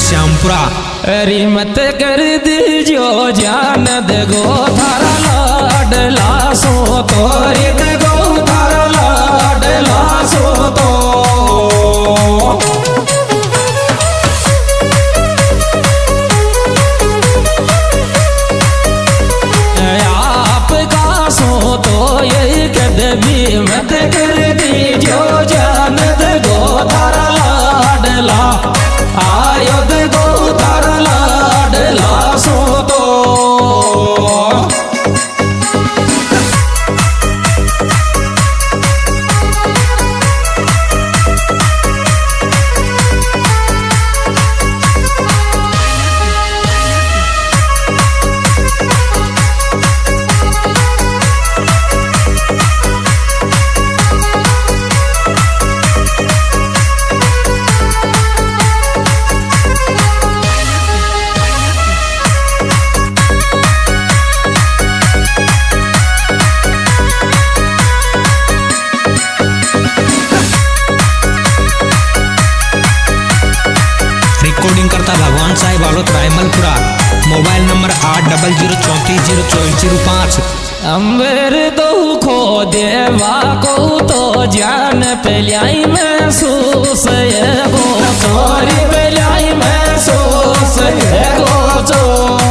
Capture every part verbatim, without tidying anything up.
श्यामपुरा। अरे मत कर दीजो जान दगो थारा लाडला सो तो रे दगो थारा लाडला सो तो आप का सो तो ये कदमी मत कर दीजो जान दगो थारा लाडला आयो दगो थारा लाडला सो तो रिकॉर्डिंग करता भगवान साहिब आलोत रायमलपुरा। मोबाइल नंबर आठ डबल जीरो चौंतीस जीरो चौबीस जीरो पाँच। अम्बर दो खो देवा को तो जान पहलाई महसूस ये गो तोरी पहलाई महसूस ये गो जो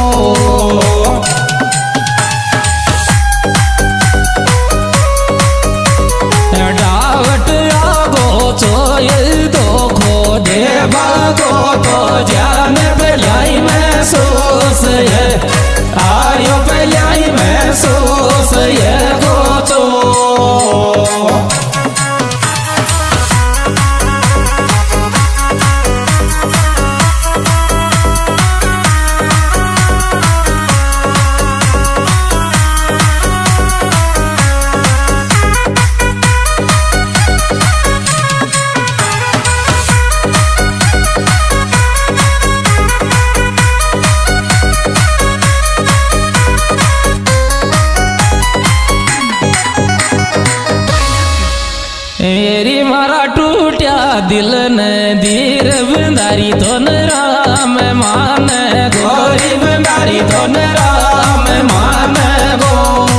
डावट आगो चो ये दो खो देवा को तो जान पहलाई महसूस ये आयो पहलाई महसूस ये गो तो मेरी मारा टूटिया दिल ने दीर बंदारी तो न राम मान गोरी बंदारी तो न राम मान गो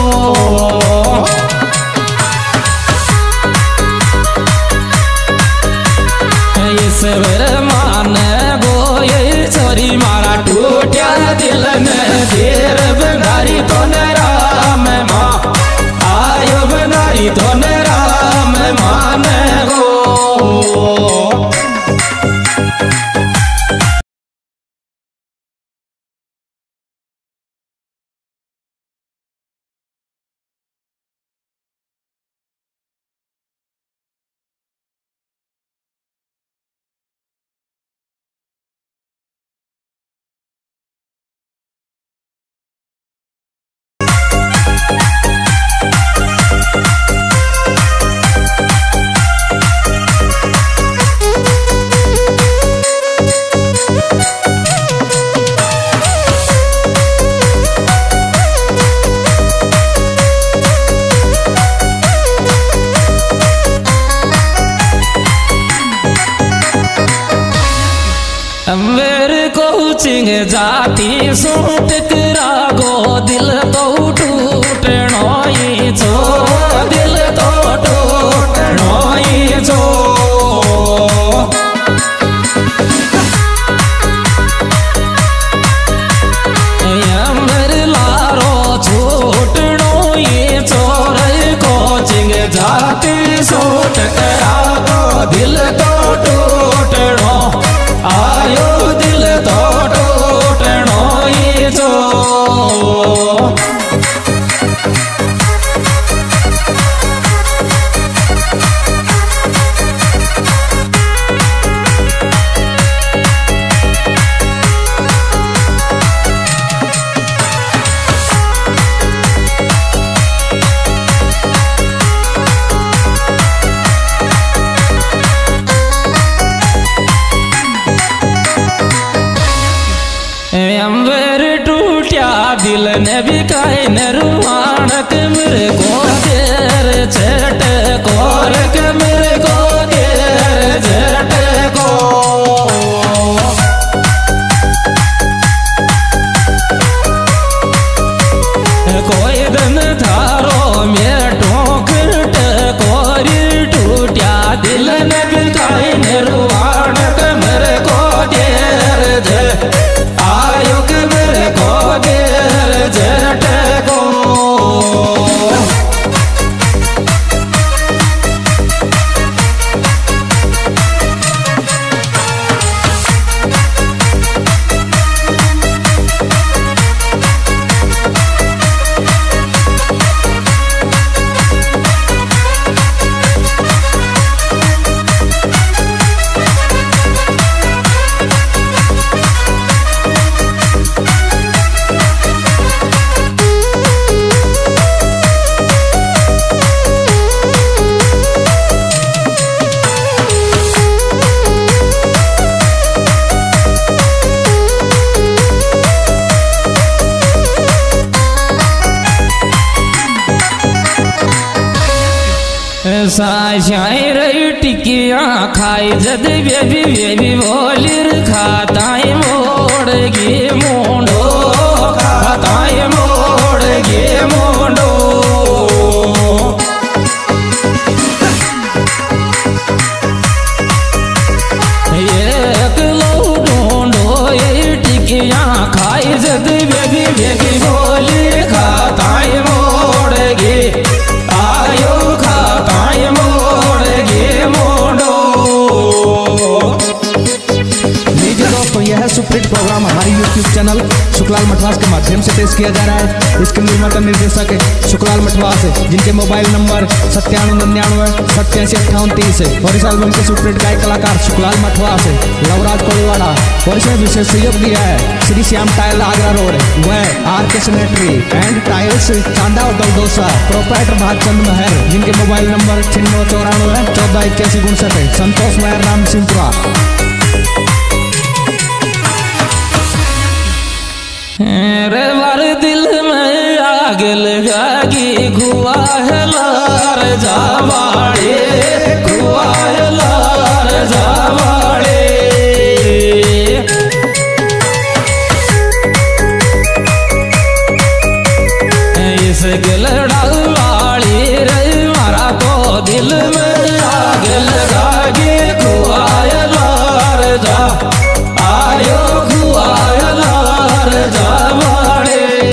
ईश्वर मान गो ये छोरी मारा टूटिया दिल ने दीर बंदारी तो न राम माँ आयो बंदारी तो न राम मान गो मेरे कोचिंग जाती सूट करा गो दिल तो टूटनो ही छो दिल तो टूटनो ही छो मेरे लारो छूटनो ही छोर कोचिंग जाती सूट करा गो दिल तो टूटनो आयो दिल तो टूटनो ही जो अंबर टूटिया दिल ने भी काई नरुआणक मेरे को देर झट कोरक मेरे को देर झट को दिल ने बिकाई ने रुवाण के मेरे को देर जे आयो के मेरे को देर जे टेको साशाई रही टिकिया खाई जद बेबी बेबी बोलिर खाताई मोड़ गे मोड़ो खाताई मोड़ गे मोड़ो एक लो ढूंढो ये टिकिया खाई जद बेबी बेबी बोलिर खाताई मोड़ गे आयो खाताई मोड़ गे मोड़ो। लीजिए दोस्तों, यह सुपरहिट प्रोग्राम हमारे यूट्यूब चैनल शुक्लाल मठवास के माध्यम से पेश किया जा रहा है। इसके निर्माता निर्देशक शुक्लाल मठवास है, जिनके मोबाइल नंबर सत्तानवे निन्यानवे सत्तासी अट्ठावन तीस है। और इस एल्बम के सुपरहिट गायक कलाकार शुक्लाल मठवास है, लवराज कोलीवाड़ा। और इसमें विशेष सहयोग दिया है श्री श्याम टाइल आगरा रोड, वह R K sanitary and tiles Chanda और दलदोसा, प्रोपराइटर भागचंद महर, जिनके मोबाइल नंबर छिन्नवे चौरानवे चौदह इक्यासी उनसठ है। संतोष महर राम सिंहपुरा। रे बार दिल में आग लगागी घुआ है लार जावाड़े घुआ है लार जावाड़े इस गलड़ा वाली रे मारा तो दिल में आग लगागी घुआ है लार जा आयो घुआ है लार जावाड़े।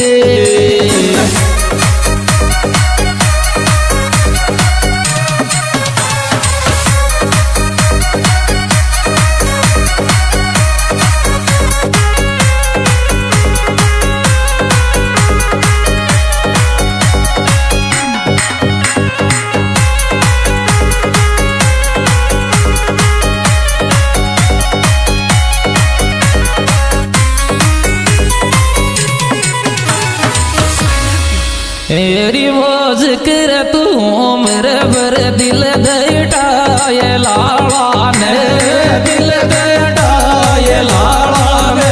तेरी वो जिक्र तू मेरे बर दिल देटा ये लाला ने दिल देटा ये लाला ने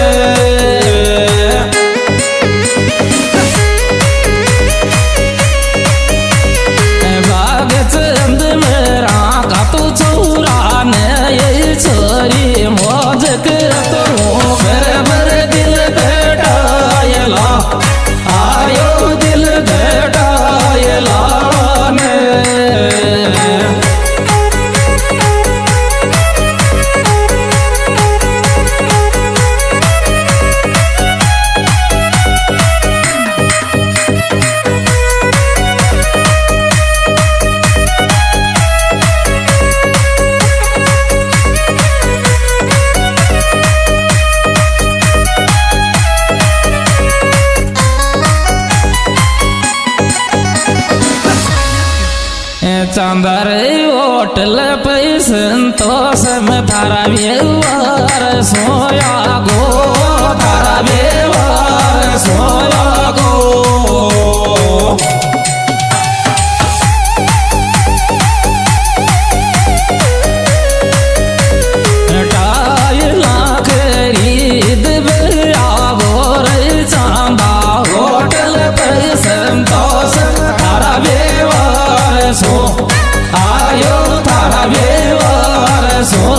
बाग चंद मेरा का तू चूरा ने ये छोरी मौज कर तू मेरे बर दिल देटा ये ला आयो दिल देटा ये लाला ने। चांदर होटल पे संतोष में थारा व्यवहार सोया गो थारा व्यवहार सोया गो टाई लाख रीद आगो रे चांदा होटल पे संतोष थारा व्यवहार सो आयो थारा व्यवहार सो